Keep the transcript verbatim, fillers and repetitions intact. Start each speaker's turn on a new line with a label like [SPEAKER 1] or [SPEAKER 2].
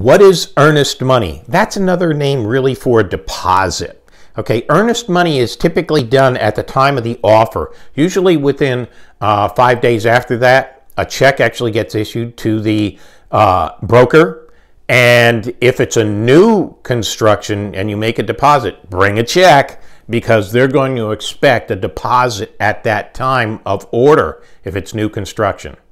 [SPEAKER 1] What is earnest money? That's another name really for a deposit. Okay, earnest money is typically done at the time of the offer. Usually within uh, five days after that, a check actually gets issued to the uh, broker. And if it's a new construction and you make a deposit, bring a check, because they're going to expect a deposit at that time of order if it's new construction.